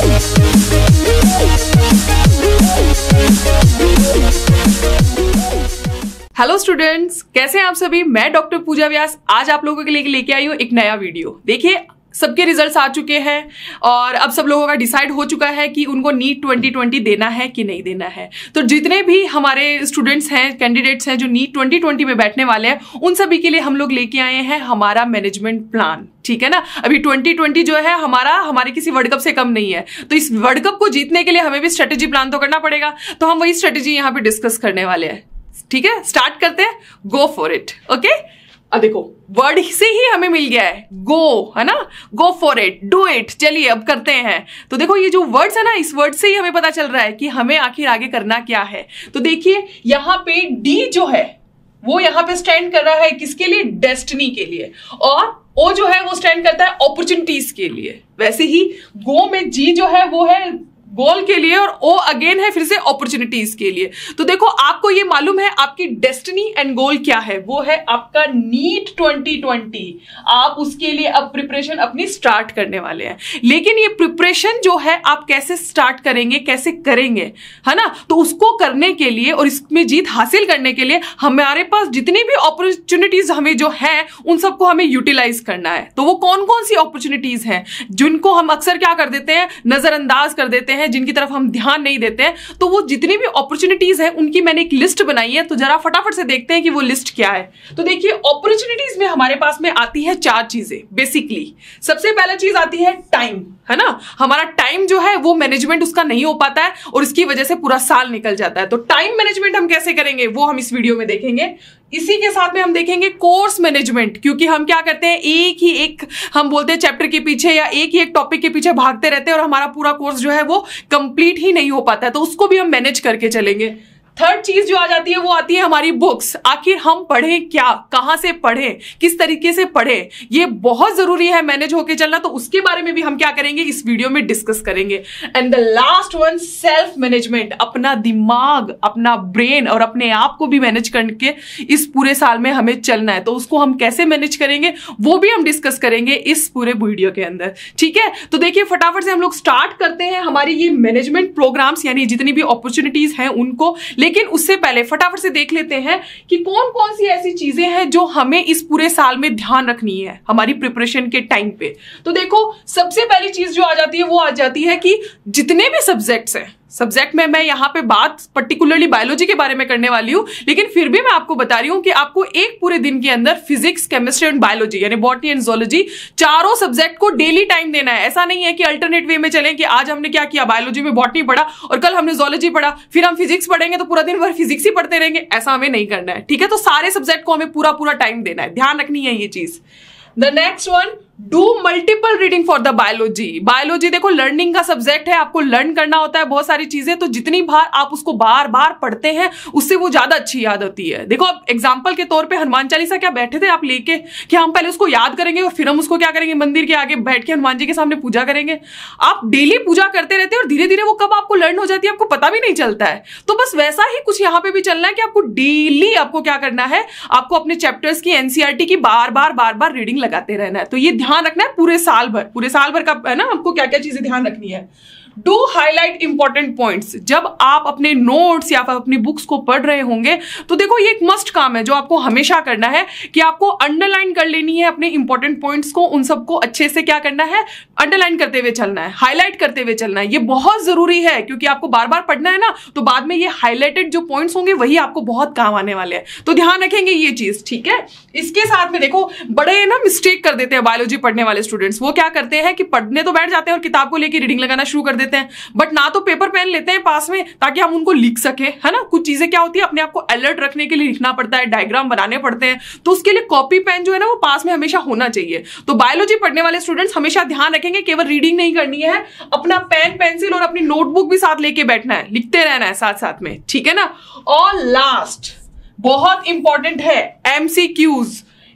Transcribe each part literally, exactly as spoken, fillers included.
Hello students, कैसे हैं आप सभी। मैं डॉक्टर पूजा व्यास आज आप लोगों के लिए लेके आई हूँ एक नया वीडियो। देखिए, सबके रिजल्ट्स आ चुके हैं और अब सब लोगों का डिसाइड हो चुका है कि उनको नीट ट्वेंटी ट्वेंटी देना है कि नहीं देना है। तो जितने भी हमारे स्टूडेंट्स हैं, कैंडिडेट्स हैं जो नीट ट्वेंटी ट्वेंटी में बैठने वाले हैं, उन सभी के लिए हम लोग लेके आए हैं हमारा मैनेजमेंट प्लान। ठीक है ना। अभी ट्वेंटी ट्वेंटी जो है हमारा हमारे किसी वर्ल्ड कप से कम नहीं है, तो इस वर्ल्ड कप को जीतने के लिए हमें भी स्ट्रेटेजी प्लान तो करना पड़ेगा। तो हम वही स्ट्रेटेजी यहाँ पे डिस्कस करने वाले हैं। ठीक है, स्टार्ट करते हैं। गो फॉर इट। ओके, अब देखो वर्ड से ही हमें मिल गया है गो, है ना। Go for it, do it. चलिए अब करते हैं। तो देखो ये जो वर्ड्स है ना, इस वर्ड से ही हमें पता चल रहा है कि हमें आखिर आगे करना क्या है। तो देखिए यहाँ पे डी जो है वो यहाँ पे स्टैंड कर रहा है किसके लिए? डेस्टिनी के लिए। और ओ जो है वो स्टैंड करता है अपॉर्चुनिटीज के लिए। वैसे ही गो में जी जो है वो है गोल के लिए और ओ अगेन है फिर से अपॉर्चुनिटीज के लिए। तो देखो आपको ये मालूम है आपकी डेस्टिनी एंड गोल क्या है? वो है आपका नीट ट्वेंटी ट्वेंटी। आप उसके लिए अब प्रिपरेशन अपनी स्टार्ट करने वाले हैं। लेकिन ये प्रिपरेशन जो है आप कैसे स्टार्ट करेंगे, कैसे करेंगे, है ना। तो उसको करने के लिए और इसमें जीत हासिल करने के लिए हमारे पास जितनी भी अपॉर्चुनिटीज हमें जो है उन सबको हमें यूटिलाइज करना है। तो वो कौन कौन सी अपॉर्चुनिटीज हैं जिनको हम अक्सर क्या कर देते हैं? नजरअंदाज कर देते हैं, जिनकी तरफ हम ध्यान नहीं देते हैं। तो वो जितनी भी अपॉर्चुनिटीज हैं उनकी मैंने एक लिस्ट बनाई है। तो जरा फटाफट से देखते हैं कि वो लिस्ट क्या है। तो देखिए अपॉर्चुनिटीज में हमारे पास में आती है चार चीजें बेसिकली। सबसे पहला चीज आती है टाइम, है ना। हमारा टाइम जो है वो मैनेजमेंट उसका नहीं हो पाता है और इसकी वजह से पूरा साल निकल जाता है। तो टाइम मैनेजमेंट हम कैसे करेंगे वो हम इस वीडियो में देखेंगे। इसी के साथ में हम देखेंगे कोर्स मैनेजमेंट, क्योंकि हम क्या करते हैं एक ही एक हम बोलते हैं चैप्टर के पीछे या एक ही एक टॉपिक के पीछे भागते रहते हैं और हमारा पूरा कोर्स जो है वो कंप्लीट ही नहीं हो पाता है। तो उसको भी हम मैनेज करके चलेंगे। थर्ड चीज जो आ जाती है वो आती है हमारी बुक्स। आखिर हम पढ़ें क्या, कहां से पढ़ें, किस तरीके से पढ़ें, ये बहुत जरूरी है मैनेज होके चलना। तो उसके बारे में भी हम क्या करेंगे इस वीडियो में डिस्कस करेंगे। And the last one self management. अपना दिमाग, अपना ब्रेन और अपने आप को भी मैनेज करके इस पूरे साल में हमें चलना है। तो उसको हम कैसे मैनेज करेंगे वो भी हम डिस्कस करेंगे इस पूरे वीडियो के अंदर। ठीक है, तो देखिए फटाफट से हम लोग स्टार्ट करते हैं हमारी ये मैनेजमेंट प्रोग्राम्स, यानी जितनी भी अपॉर्चुनिटीज हैं उनको। लेकिन उससे पहले फटाफट से देख लेते हैं कि कौन कौन सी ऐसी चीजें हैं जो हमें इस पूरे साल में ध्यान रखनी है हमारी प्रिपरेशन के टाइम पे। तो देखो सबसे पहली चीज जो आ जाती है वो आ जाती है कि जितने भी सब्जेक्ट्स हैं, सब्जेक्ट में मैं यहां पे बात पर्टिकुलरली बायोलॉजी के बारे में करने वाली हूं, लेकिन फिर भी मैं आपको बता रही हूं कि आपको एक पूरे दिन के अंदर फिजिक्स, केमिस्ट्री एंड बायोलॉजी यानी बॉटनी एंड ज़ूलॉजी चारों सब्जेक्ट को डेली टाइम देना है। ऐसा नहीं है कि अल्टरनेट वे में चलें कि आज हमने क्या किया, बायोलॉजी में बॉटनी पढ़ा और कल हमने ज़ूलॉजी पढ़ा, फिर हम फिजिक्स पढ़ेंगे तो पूरा दिन भर फिजिक्स ही पढ़ते रहेंगे। ऐसा हमें नहीं करना है। ठीक है, तो सारे सब्जेक्ट को हमें पूरा पूरा टाइम देना है, ध्यान रखनी है ये चीज। The next one, do multiple reading for the biology. Biology देखो लर्निंग का सब्जेक्ट है, आपको लर्न करना होता है बहुत सारी चीजें। तो जितनी बार आप उसको बार बार पढ़ते हैं उससे वो ज्यादा अच्छी याद होती है। देखो अब एग्जांपल के तौर पे हनुमान चालीसा क्या बैठे थे आप लेके कि हम पहले उसको याद करेंगे और फिर हम उसको क्या करेंगे, मंदिर के आगे बैठ के हनुमान जी के सामने पूजा करेंगे। आप डेली पूजा करते रहते हैं और धीरे धीरे वो कब आपको लर्न हो जाती है आपको पता भी नहीं चलता है। तो बस वैसा ही कुछ यहाँ पे भी चलना है कि आपको डेली आपको क्या करना है, आपको अपने चैप्टर्स की एनसीईआरटी की बार बार बार बार रीडिंग लगाते रहना है। तो ये ध्यान रखना है पूरे साल भर, पूरे साल भर का है ना, हमको क्या क्या चीजें ध्यान रखनी है। Do highlight important points. जब आप अपने नोट्स या फिर अपनी बुक्स को पढ़ रहे होंगे तो देखो ये एक मस्ट काम है जो आपको हमेशा करना है कि आपको अंडरलाइन कर लेनी है अपने इंपॉर्टेंट पॉइंट्स को। उन सबको अच्छे से क्या करना है, अंडरलाइन करते हुए चलना है, हाईलाइट करते हुए चलना है। ये बहुत जरूरी है क्योंकि आपको बार बार पढ़ना है ना, तो बाद में ये हाईलाइटेड जो पॉइंट्स होंगे वही आपको बहुत काम आने वाले हैं। तो ध्यान रखेंगे ये चीज। ठीक है, इसके साथ में देखो बड़े ना मिस्टेक कर देते हैं बायोलॉजी पढ़ने वाले स्टूडेंट्स। वो क्या करते हैं कि पढ़ने तो बैठ जाते हैं और किताब को लेकर रीडिंग लगाना शुरू कर देते हैं, बट ना तो पेपर पेन लेते हैं पास में ताकि हम उनको लिख सके, है ना। कुछ चीजें क्या होती है अपने आप को अलर्ट रखने के लिए लिखना पड़ता है, डायग्राम बनाने पड़ते हैं, तो उसके लिए कॉपी पेन जो है ना वो पास में हमेशा होना चाहिए। तो बायोलॉजी पढ़ने वाले स्टूडेंट्स हमेशा ध्यान रखेंगे केवल रीडिंग नहीं करनी है, अपना पेन पेंसिल और अपनी नोटबुक भी साथ लेके बैठना है, लिखते रहना है साथ साथ में। ठीक है ना। और लास्ट बहुत इंपॉर्टेंट है एमसीक्यूज।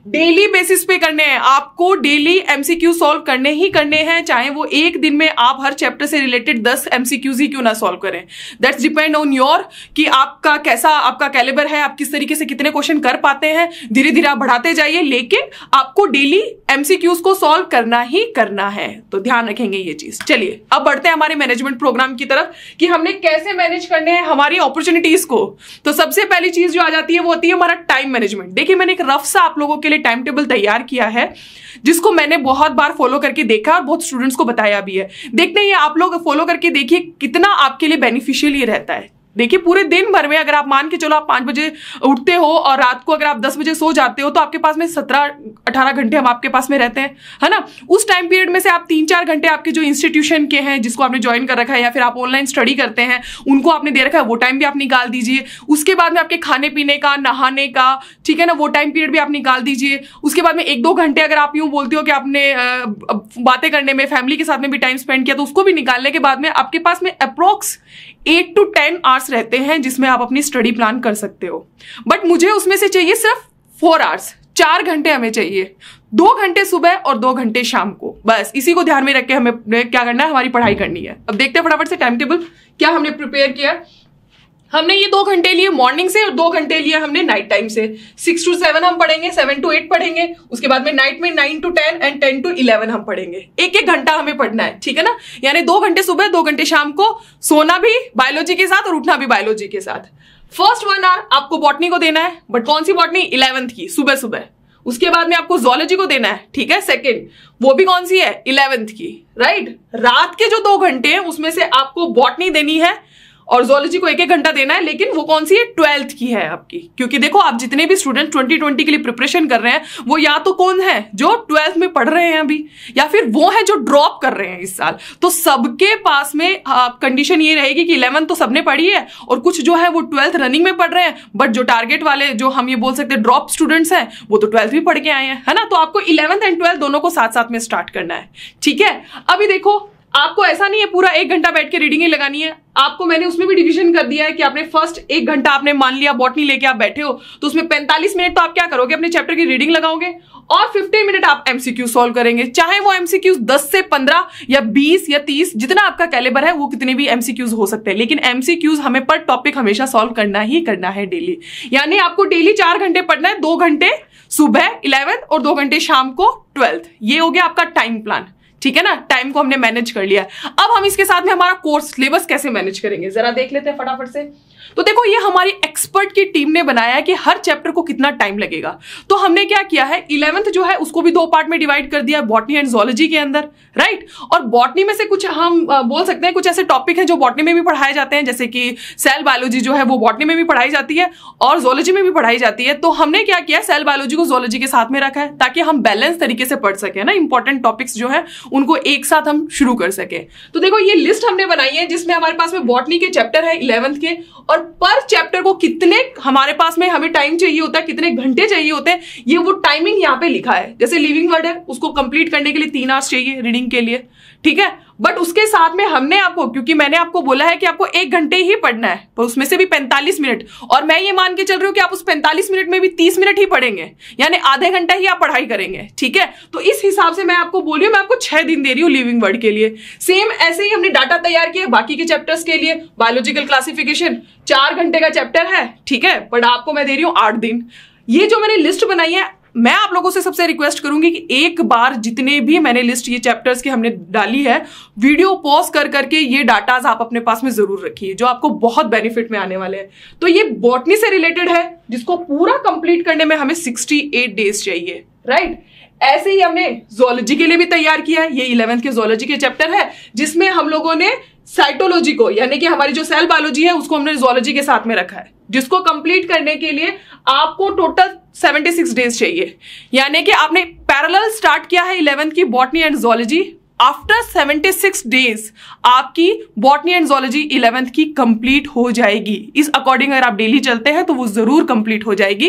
डेली बेसिस पे करने हैं, आपको डेली एमसीक्यू सॉल्व करने ही करने हैं, चाहे वो एक दिन में आप हर चैप्टर से रिलेटेड दस एमसीक्यूज ही क्यों ना सॉल्व करें। दैट्स डिपेंड ऑन योर कि आपका कैसा आपका कैलिबर है, आप किस तरीके से कितने क्वेश्चन कर पाते हैं। धीरे धीरे आप बढ़ाते जाइए, लेकिन आपको डेली एमसीक्यूज को सॉल्व करना ही करना है, तो ध्यान रखेंगे ये चीज। चलिए अब बढ़ते हैं हमारे मैनेजमेंट प्रोग्राम की तरफ कि हमने कैसे मैनेज करने हैं हमारी अपॉर्चुनिटीज को। तो सबसे पहली चीज जो आ जाती है वो होती है हमारा टाइम मैनेजमेंट। देखिए मैंने एक रफ सा आप लोगों के लिए टाइम टेबल तैयार किया है, जिसको मैंने बहुत बार फॉलो करके देखा और बहुत स्टूडेंट्स को बताया भी है। देखते हैं ये आप लोग फॉलो करके देखिए कितना आपके लिए बेनिफिशियल ये रहता है। देखिए पूरे दिन भर में अगर आप मान के चलो आप पांच बजे उठते हो और रात को अगर आप दस बजे सो जाते हो, तो आपके पास में सत्रह अठारह घंटे हम आपके पास में रहते हैं, है ना। उस टाइम पीरियड में से आप तीन चार घंटे आपके जो इंस्टीट्यूशन के हैं जिसको आपने ज्वाइन कर रखा है या फिर आप ऑनलाइन स्टडी करते हैं उनको आपने दे रखा है, वो टाइम भी आप निकाल दीजिए। उसके बाद में आपके खाने पीने का, नहाने का, ठीक है ना, वो टाइम पीरियड भी आप निकाल दीजिए। उसके बाद में एक दो घंटे अगर आप यूं बोलते हो कि आपने बातें करने में, फैमिली के साथ में भी टाइम स्पेंड किया, तो उसको भी निकालने के बाद में आपके पास में approx eight to ten hours रहते हैं जिसमें आप अपनी स्टडी प्लान कर सकते हो। बट मुझे उसमें से चाहिए सिर्फ फोर आवर्स, चार घंटे हमें चाहिए, दो घंटे सुबह और दो घंटे शाम को। बस इसी को ध्यान में रख के हमें क्या करना है, हमारी पढ़ाई करनी है। अब देखते हैं फटाफट से टाइम टेबल क्या हमने प्रिपेयर किया। हमने ये दो घंटे लिए मॉर्निंग से और दो घंटे लिए हमने नाइट टाइम से। सिक्स टू सेवन हम पढ़ेंगे, सेवन टू एट पढ़ेंगे, उसके बाद में नाइट में nine to ten and ten to eleven हम पढ़ेंगे। एक एक घंटा हमें पढ़ना है, ठीक है ना। यानी दो घंटे सुबह, दो घंटे शाम को, सोना भी बायोलॉजी के साथ और उठना भी बायोलॉजी के साथ। फर्स्ट वन आवर आपको बॉटनी को देना है, बट कौन सी बॉटनी, इलेवेंथ की, सुबह सुबह। उसके बाद में आपको जूलॉजी को देना है, ठीक है, सेकेंड, वो भी कौन सी है, इलेवेंथ की, राइट। रात के जो दो घंटे हैं उसमें से आपको बॉटनी देनी है और जूलॉजी को एक एक घंटा देना है, लेकिन वो कौन सी है, ट्वेल्थ की है आपकी। क्योंकि देखो आप जितने भी स्टूडेंट ट्वेंटी ट्वेंटी के लिए प्रिपरेशन कर रहे हैं वो या तो कौन है जो ट्वेल्थ में पढ़ रहे हैं अभी, या फिर वो है जो ड्रॉप कर रहे हैं इस साल। तो सबके पास में कंडीशन ये रहेगी कि इलेवन तो सबने पढ़ी है और कुछ जो है वो ट्वेल्थ रनिंग में पढ़ रहे हैं, बट जो टारगेट वाले जो हम ये बोल सकते हैं ड्रॉप स्टूडेंट्स हैं वो तो ट्वेल्थ भी पढ़ के आए हैं, है ना। तो आपको इलेवंथ एंड ट्वेल्थ दोनों को साथ साथ में स्टार्ट करना है, ठीक है। अभी देखो आपको ऐसा नहीं है पूरा एक घंटा बैठ के रीडिंग ही लगानी है, आपको मैंने उसमें भी डिवीजन कर दिया है कि आपने फर्स्ट एक घंटा आपने मान लिया बॉटनी लेके आप बैठे हो, तो उसमें पैंतालीस मिनट तो आप क्या करोगे, अपने चैप्टर की रीडिंग लगाओगे और फिफ्टीन मिनट आप एमसीक्यू सॉल्व करेंगे। चाहे वो एमसीक्यूज दस से पंद्रह या बीस या तीस, जितना आपका कैलिबर है वो कितने भी एमसीक्यूज हो सकते हैं, लेकिन एमसीक्यूज हमें पर टॉपिक हमेशा सॉल्व करना ही करना है डेली। यानी आपको डेली चार घंटे पढ़ना है, दो घंटे सुबह इलेवेंथ और दो घंटे शाम को ट्वेल्थ। ये हो गया आपका टाइम प्लान, ठीक है ना। टाइम को हमने मैनेज कर लिया। अब हम इसके साथ में हमारा कोर्स सिलेबस कैसे मैनेज करेंगे जरा देख लेते हैं फटाफट से। तो देखो ये हमारी एक्सपर्ट की टीम ने बनाया है कि हर चैप्टर को कितना टाइम लगेगा। तो हमने क्या किया है, इलेवेंथ जो है उसको भी दो पार्ट में डिवाइड कर दिया, बॉटनी एंड जूलॉजी के अंदर, राइट। और बॉटनी में से कुछ हम बोल सकते हैं कुछ ऐसे टॉपिक हैं जो बॉटनी में भी पढ़ाए जाते हैं, जैसे कि सेल बायोलॉजी जो है वो बॉटनी में भी पढ़ाई जाती है और जूलॉजी में भी पढ़ाई जाती है। तो हमने क्या किया, सेल बायोलॉजी को जूलॉजी के साथ में रखा है ताकि हम बैलेंस तरीके से पढ़ सके ना, इंपॉर्टेंट टॉपिक्स जो है उनको एक साथ हम शुरू कर सके। तो देखो ये लिस्ट हमने बनाई है जिसमें हमारे पास में बॉटनी के चैप्टर है इलेवेंथ के, और पर चैप्टर को कितने हमारे पास में हमें टाइम चाहिए होता है, कितने घंटे चाहिए होते हैं, ये वो टाइमिंग यहाँ पे लिखा है। जैसे लिविंग वर्ड है उसको कंप्लीट करने के लिए तीन आवर्स चाहिए रीडिंग के लिए, ठीक है। बट उसके साथ में हमने आपको, क्योंकि मैंने आपको बोला है कि आपको एक घंटे ही पढ़ना है, पर उसमें से भी पैंतालीस मिनट, और मैं ये मान के चल रही हूँ कि आप उस पैंतालीस मिनट में भी तीस मिनट ही पढ़ेंगे, यानी आधे घंटा ही आप पढ़ाई करेंगे, ठीक है। तो इस हिसाब से मैं आपको बोल रही हूँ, मैं आपको छह दिन दे रही हूँ लिविंग वर्ड के लिए। सेम ऐसे ही हमने डाटा तैयार किया बाकी के चैप्टर्स के लिए। बायोलॉजिकल क्लासिफिकेशन चार घंटे का चैप्टर है, ठीक है, बट आपको मैं दे रही हूँ आठ दिन। ये जो मैंने लिस्ट बनाई है, मैं आप लोगों से सबसे रिक्वेस्ट करूंगी कि एक बार जितने भी मैंने लिस्ट ये चैप्टर्स की हमने डाली है, वीडियो पॉज कर करके ये डाटाज आप अपने पास में जरूर रखिए, जो आपको बहुत बेनिफिट में आने वाले हैं। तो ये बॉटनी से रिलेटेड है जिसको पूरा कंप्लीट करने में हमें सिक्सटी एट डेज चाहिए, राइट। ऐसे ही हमने जूलॉजी के लिए भी तैयार किया है, ये इलेवेंथ के जूलॉजी के चैप्टर है जिसमें हम लोगों ने साइटोलॉजी को, यानी कि हमारी जो सेल बायोलॉजी है उसको हमने जूलॉजी के साथ में रखा है, जिसको कंप्लीट करने के लिए आपको टोटल छिहत्तर डेज चाहिए। यानी कि आपने पैरेलल स्टार्ट किया है इलेवेंथ की बॉटनी एंड जूलॉजी, आफ्टर छिहत्तर डेज आपकी बॉटनी एंड जूलॉजी इलेवेंथ की कंप्लीट हो जाएगी। इस अकॉर्डिंग अगर आप डेली चलते हैं तो वो जरूर कंप्लीट हो जाएगी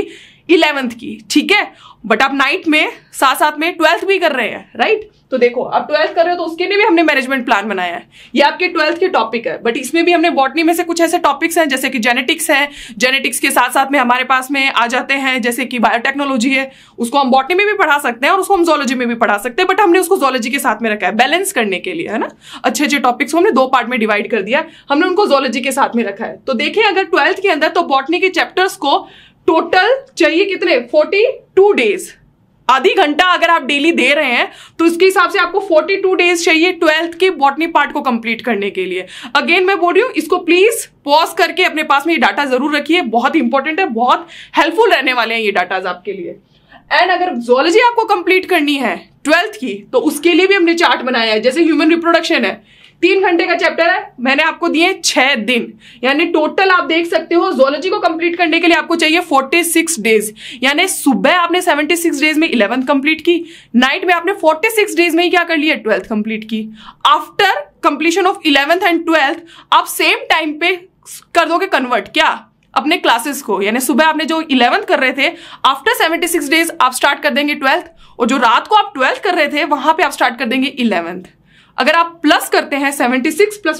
इलेवेंथ की, ठीक है, बट आप नाइट में साथ साथ में ट्वेल्थ भी कर रहे हैं, राइट। तो देखो आप ट्वेल्थ कर रहे हो तो उसके लिए भी हमने मैनेजमेंट प्लान बनाया है। ये आपके ट्वेल्थ के टॉपिक है, बट इसमें भी हमने बॉटनी में से कुछ ऐसे टॉपिक्स हैं जैसे कि जेनेटिक्स है, जेनेटिक्स के साथ साथ में हमारे पास में आ जाते हैं जैसे कि बायोटेक्नोलॉजी है, उसको हम बॉटनी में भी पढ़ा सकते हैं और उसको हम जोलॉजी में भी पढ़ा सकते हैं, बट हमने उसको जोलॉजी के साथ में रखा है बैलेंस करने के लिए, है ना। अच्छे अच्छे टॉपिक्स को हमने दो पार्ट में डिवाइड कर दिया, हमने उनको जोलॉजी के साथ में रखा है। तो देखें अगर ट्वेल्थ के अंदर तो बॉटनी के चैप्टर्स को टोटल चाहिए कितने, फोर्टी टू डेज, आधी घंटा अगर आप डेली दे रहे हैं तो उसके हिसाब से आपको बयालीस डेज चाहिए ट्वेल्थ के बॉटनी पार्ट को कंप्लीट करने के लिए। अगेन मैं बोल रही हूं, इसको प्लीज पॉज करके अपने पास में ये डाटा जरूर रखिए, बहुत इंपॉर्टेंट है, बहुत हेल्पफुल रहने वाले हैं ये डाटाज आपके लिए। एंड अगर जोलॉजी आपको कंप्लीट करनी है ट्वेल्थ की तो उसके लिए भी हमने चार्ट बनाया है। जैसे ह्यूमन रिप्रोडक्शन है, तीन घंटे का चैप्टर है, मैंने आपको दिए छह दिन, यानी टोटल आप देख सकते हो जोलॉजी को कंप्लीट करने के लिए आपको चाहिए छियालीस डेज, यानी सुबह आपने छिहत्तर डेज में इलेवेंथ कंप्लीट की, नाइट में आपने छियालीस डेज में ही क्या कर लिया, ट्वेल्थ कंप्लीट की। After completion of eleventh and twelfth आप सेम टाइम पे कर दोगे कन्वर्ट, क्या, अपने क्लासेस को, यानी सुबह आपने जो इलेवेंथ कर रहे थे आफ्टर छिहत्तर डेज आप स्टार्ट कर देंगे ट्वेल्थ, और जो रात को आप ट्वेल्थ कर रहे थे वहां पे आप स्टार्ट कर देंगे इलेवेंथ। अगर आप प्लस करते हैं छिहत्तर प्लस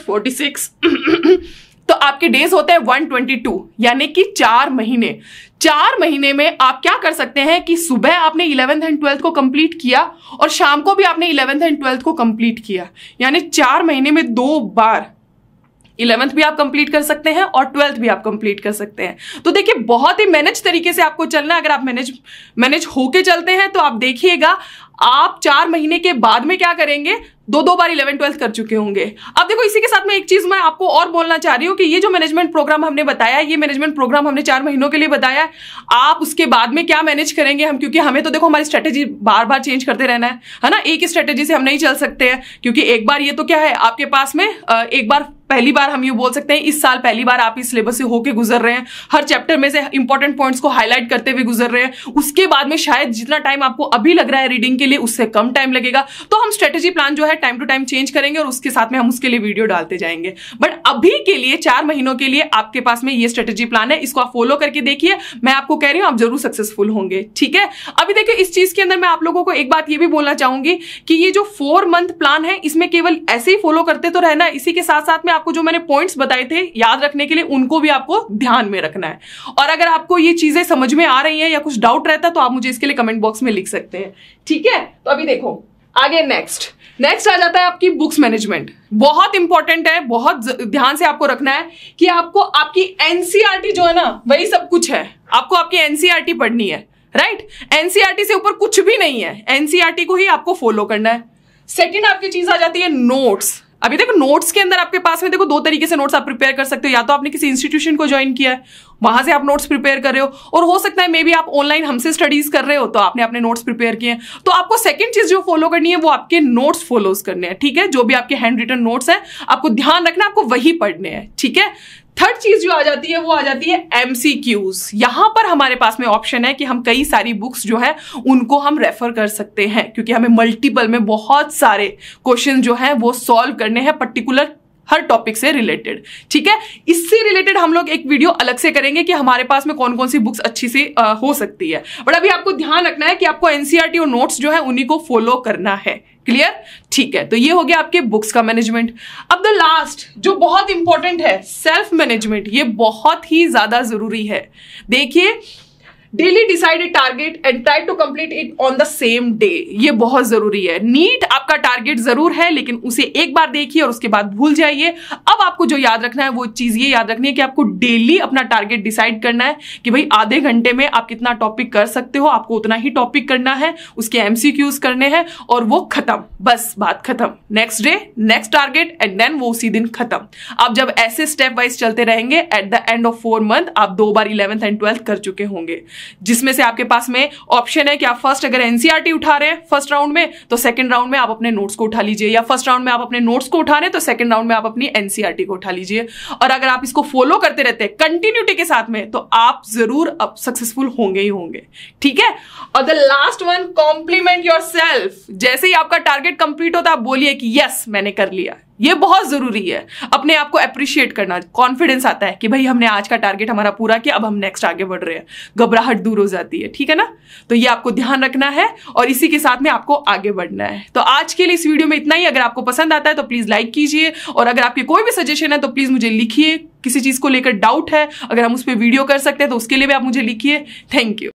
छियालीस तो आपके डेज होते हैं एक सौ बाईस, यानी कि चार महीने। चार महीने में आप क्या कर सकते हैं कि सुबह आपने इलेवेंथ एंड ट्वेल्थ को कंप्लीट किया और शाम को भी आपने इलेवेंथ एंड ट्वेल्थ को कंप्लीट किया, यानी चार महीने में दो बार इलेवेंथ भी आप कंप्लीट कर सकते हैं और ट्वेल्थ भी आप कंप्लीट कर सकते हैं। तो देखिए बहुत ही मैनेज तरीके से आपको चलना है। अगर आप मैनेज मैनेज होके चलते हैं तो आप देखिएगा आप चार महीने के बाद में क्या करेंगे, दो दो बार इलेवन ट्वेल्थ कर चुके होंगे। अब देखो इसी के साथ में एक चीज मैं आपको और बोलना चाह रही हूं कि ये जो मैनेजमेंट प्रोग्राम हमने बताया, ये मैनेजमेंट प्रोग्राम हमने चार महीनों के लिए बताया है। आप उसके बाद में क्या मैनेज करेंगे हम, क्योंकि हमें तो देखो हमारी स्ट्रेटेजी बार बार चेंज करते रहना है, है ना। एक ही स्ट्रेटेजी से हम नहीं चल सकते हैं, क्योंकि एक बार ये तो क्या है आपके पास में, एक बार पहली बार हम ये बोल सकते हैं इस साल पहली बार आप इस सिलेबस से होके गुजर रहे हैं, हर चैप्टर में से इंपॉर्टेंट पॉइंट्स को हाईलाइट करते हुए गुजर रहे हैं। उसके बाद में शायद जितना टाइम आपको अभी लग रहा है रीडिंग के लिए उससे कम टाइम लगेगा, तो हम स्ट्रेटेजी प्लान जो है टाइम टू टाइम चेंज करेंगे और उसके साथ में हम उसके लिए वीडियो डालते जाएंगे। बट अभी के लिए चार महीनों के लिए आपके पास में ये स्ट्रेटेजी प्लान है, इसको आप फॉलो करके देखिए, मैं आपको कह रही हूं आप जरूर सक्सेसफुल होंगे, ठीक है। अभी देखिए इस चीज के अंदर मैं आप लोगों को एक बात ये भी बोलना चाहूंगी कि ये जो फोर मंथ प्लान है इसमें केवल ऐसे ही फॉलो करते तो रहना, इसी के साथ साथ में आपको जो मैंने पॉइंट्स बताए थे याद रखने के लिए उनको भी आपको ध्यान में रखना है। और अगर आपको ये चीजें समझ में आ रही हैं या कुछ डाउट रहता है तो आप मुझे इसके लिए कमेंट बॉक्स में लिख सकते हैं, ठीक है। तो अभी देखो आगे नेक्स्ट नेक्स्ट आ जाता है आपकी बुक्स मैनेजमेंट। बहुत इंपॉर्टेंट है, बहुत ध्यान से आपको रखना है कि आपको आपकी एनसीईआरटी जो है ना वही सब कुछ है, आपको आपकी एनसीईआरटी पढ़नी है, राइट। एनसीईआरटी से ऊपर कुछ भी नहीं है, एनसीईआरटी को ही आपको फॉलो करना है। सेकंड आपकी चीज आ जाती है नोट्स। अभी देखो नोट्स के अंदर आपके पास में देखो दो तरीके से नोट्स आप प्रिपेयर कर सकते हो, या तो आपने किसी इंस्टीट्यूशन को ज्वाइन किया है वहां से आप नोट्स प्रिपेयर कर रहे हो, और हो सकता है मे बी आप ऑनलाइन हमसे स्टडीज कर रहे हो तो आपने अपने नोट्स प्रिपेयर किए हैं। तो आपको सेकंड चीज जो फॉलो करनी है वो आपके नोट्स फॉलोज करने हैं, ठीक है। जो भी आपके हैंड रिटन नोट्स हैं आपको ध्यान रखना, आपको वही पढ़ने हैं, ठीक है। थर्ड चीज जो आ जाती है वो आ जाती है एमसीक्यूज। यहां पर हमारे पास में ऑप्शन है कि हम कई सारी बुक्स जो है उनको हम रेफर कर सकते हैं, क्योंकि हमें मल्टीपल में बहुत सारे क्वेश्चन जो है वो सॉल्व करने हैं पर्टिकुलर हर टॉपिक से रिलेटेड, ठीक है। इससे रिलेटेड हम लोग एक वीडियो अलग से करेंगे कि हमारे पास में कौन कौन सी बुक्स अच्छी सी आ, हो सकती है। बट अभी आपको ध्यान रखना है कि आपको एनसीईआरटी और नोट्स जो है उन्हीं को फॉलो करना है, क्लियर, ठीक है। तो ये हो गया आपके बुक्स का मैनेजमेंट। अब द लास्ट जो बहुत इंपॉर्टेंट है सेल्फ मैनेजमेंट, ये बहुत ही ज्यादा जरूरी है। देखिए daily decide a target and try to complete it on the same day, ये बहुत जरूरी है। नीट आपका टारगेट जरूर है लेकिन उसे एक बार देखिए और उसके बाद भूल जाइए। अब आपको जो याद रखना है वो चीज ये याद रखनी है कि आपको डेली अपना टारगेट डिसाइड करना है कि भाई आधे घंटे में आप कितना टॉपिक कर सकते हो, आपको उतना ही टॉपिक करना है, उसके एमसीक्यूज करने हैं और वो खत्म, बस बात खत्म। Next day next target and then वो उसी दिन खत्म। आप जब ऐसे स्टेप वाइज चलते रहेंगे at the end of four month आप दो बार इलेवेंथ एंड ट्वेल्थ कर चुके होंगे, जिसमें से आपके पास में ऑप्शन है कि आप फर्स्ट अगर एनसीईआरटी उठा रहे हैं फर्स्ट राउंड में तो सेकंड राउंड में आप अपने नोट्स को उठा लीजिए, या फर्स्ट राउंड में आप अपने नोट्स को उठा रहे हैं तो सेकंड राउंड में आप अपनी एनसीईआरटी को उठा लीजिए। और अगर आप इसको फॉलो करते रहते हैं कंटिन्यूटी के साथ में तो आप जरूर अब सक्सेसफुल होंगे ही होंगे, ठीक है। और the last one, compliment yourself. जैसे ही आपका टारगेट कंप्लीट होता है आप बोलिए कि यस मैंने कर लिया, ये बहुत जरूरी है। अपने आप को अप्रिशिएट करना, कॉन्फिडेंस आता है कि भाई हमने आज का टारगेट हमारा पूरा किया, अब हम नेक्स्ट आगे बढ़ रहे हैं, घबराहट दूर हो जाती है। ठीक है ना? तो ये आपको ध्यान रखना है और इसी के साथ में आपको आगे बढ़ना है। तो आज के लिए इस वीडियो में इतना ही। अगर आपको पसंद आता है तो प्लीज लाइक कीजिए, और अगर आपके कोई भी सजेशन है तो प्लीज मुझे लिखिए। किसी चीज को लेकर डाउट है, अगर हम उस पर वीडियो कर सकते हैं तो उसके लिए भी आप मुझे लिखिए। Thank you.